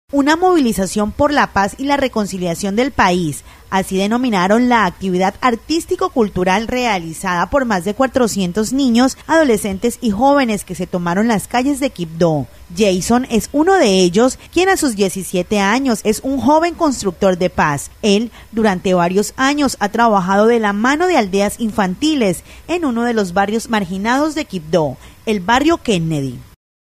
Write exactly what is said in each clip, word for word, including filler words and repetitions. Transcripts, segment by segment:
Una movilización por la paz y la reconciliación del país, así denominaron la actividad artístico-cultural realizada por más de cuatrocientos niños, adolescentes y jóvenes que se tomaron las calles de Quibdó. Jason es uno de ellos, quien a sus diecisiete años es un joven constructor de paz. Él, durante varios años, ha trabajado de la mano de aldeas infantiles en uno de los barrios marginados de Quibdó, el barrio Kennedy.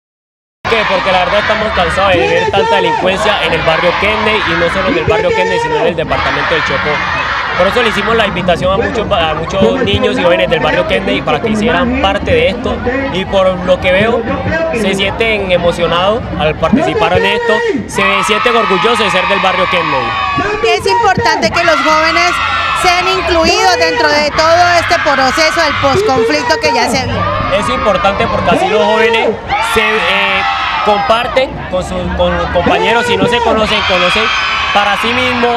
¿Qué? Porque la verdad estamos cansados de ver tanta delincuencia en el barrio Kennedy, y no solo en el barrio Kennedy, sino en el departamento del Chocó. Por eso le hicimos la invitación a muchos, a muchos niños y jóvenes del barrio Kennedy para que hicieran parte de esto, y por lo que veo se sienten emocionados al participar en esto, se sienten orgullosos de ser del barrio Kennedy. Es importante que los jóvenes sean incluidos dentro de todo este proceso del posconflicto que ya se vio. Es importante porque así los jóvenes se eh, comparten con sus con compañeros, si no se conocen, conocen para sí mismos,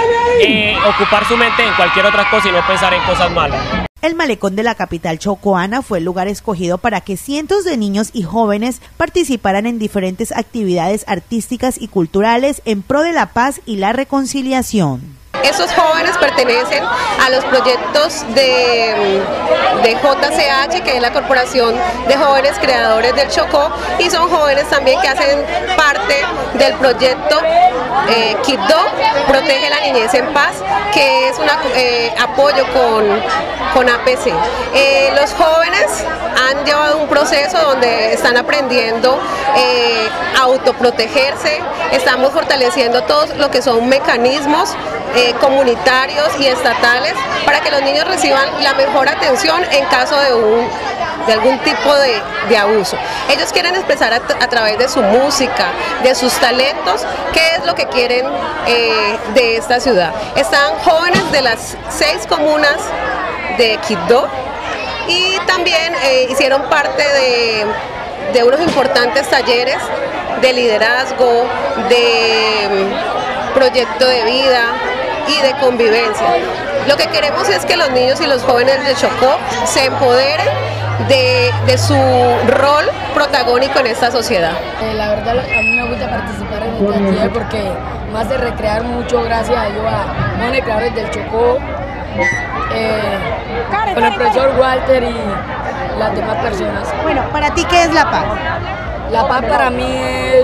eh, ocupar su mente en cualquier otra cosa y no pensar en cosas malas. El malecón de la capital chocoana fue el lugar escogido para que cientos de niños y jóvenes participaran en diferentes actividades artísticas y culturales en pro de la paz y la reconciliación. Esos jóvenes pertenecen a los proyectos de, de J C H, que es la Corporación de Jóvenes Creadores del Chocó, y son jóvenes también que hacen parte del proyecto eh, Quibdó, Protege la Niñez en Paz, que es un eh, apoyo con, con A P C. Eh, los jóvenes han llevado un proceso donde están aprendiendo eh, a autoprotegerse, estamos fortaleciendo todos lo que son mecanismos Eh, comunitarios y estatales para que los niños reciban la mejor atención en caso de, un, de algún tipo de, de abuso. Ellos quieren expresar a, a través de su música, de sus talentos, qué es lo que quieren eh, de esta ciudad. Están jóvenes de las seis comunas de Quibdó y también eh, hicieron parte de, de unos importantes talleres de liderazgo, de um, proyecto de vida y de convivencia. Lo que queremos es que los niños y los jóvenes de Chocó se empoderen de, de su rol protagónico en esta sociedad. Eh, la verdad a mí me gusta participar en esta actividad porque me hace recrear mucho, gracias a Dios, a jóvenes creadores del Chocó, eh, con el profesor Walter y las demás personas. Bueno, ¿para ti qué es la paz? La paz para mí es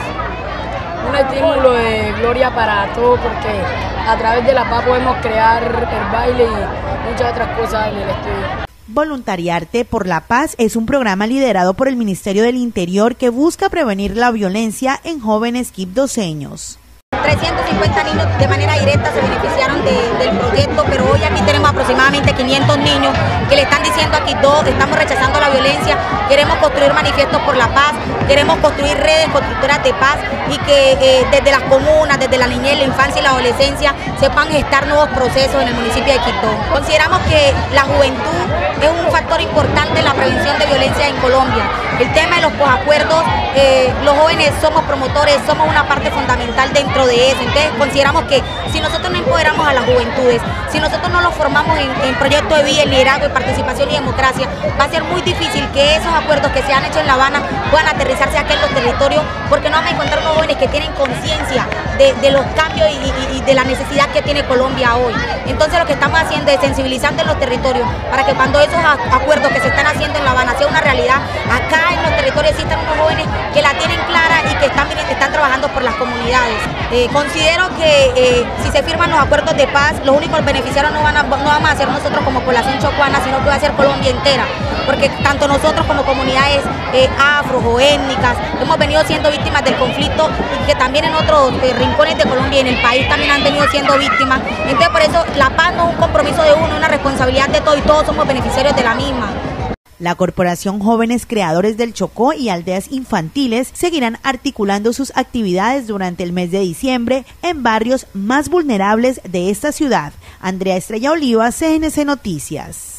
un estímulo de gloria para todos, porque a través de la paz podemos crear el baile y muchas otras cosas en el estudio. Voluntariarte por la Paz es un programa liderado por el Ministerio del Interior que busca prevenir la violencia en jóvenes quibdoseños. trescientos cincuenta niños de manera directa se beneficiaron de, del proyecto, pero hoy aquí tenemos aproximadamente quinientos niños que le están diciendo a Quibdó: estamos rechazando la violencia, queremos construir manifiestos por la paz, queremos construir redes constructoras de paz y que eh, desde las comunas, desde la niñez, la infancia y la adolescencia sepan gestar nuevos procesos en el municipio de Quibdó. Consideramos que la juventud es un factor importante en la prevención de violencia en Colombia. El tema de los posacuerdos, eh, los jóvenes somos promotores, somos una parte fundamental dentro de eso. Entonces consideramos que si nosotros no empoderamos a las juventudes, si nosotros no los formamos en, en proyectos de vida, en liderazgo, en participación y democracia, va a ser muy difícil que esos acuerdos que se han hecho en La Habana puedan aterrizarse aquí en los territorios, porque no vamos a encontrar unos jóvenes que tienen conciencia de, de los cambios y, y, y de la necesidad que tiene Colombia hoy. Entonces lo que estamos haciendo es sensibilizando en los territorios para que cuando esos acuerdos que se están haciendo en La Habana sea una realidad, acá en los territorios existan unos jóvenes que la tienen clara y que están, están trabajando por las comunidades. Eh, considero que eh, si se firman los acuerdos de paz, los únicos beneficiarios no, van a, no vamos a ser nosotros como población chocuana, sino que va a ser Colombia entera, porque tanto nosotros como comunidades eh, afro o étnicas hemos venido siendo víctimas del conflicto, y que también en otros eh, rincones de Colombia y en el país también han venido siendo víctimas. Entonces por eso la paz no es un compromiso de uno, es una responsabilidad de todos, y todos somos beneficiarios de la misma. La Corporación Jóvenes Creadores del Chocó y Aldeas Infantiles seguirán articulando sus actividades durante el mes de diciembre en barrios más vulnerables de esta ciudad. Andrea Estrella Oliva, C N C Noticias.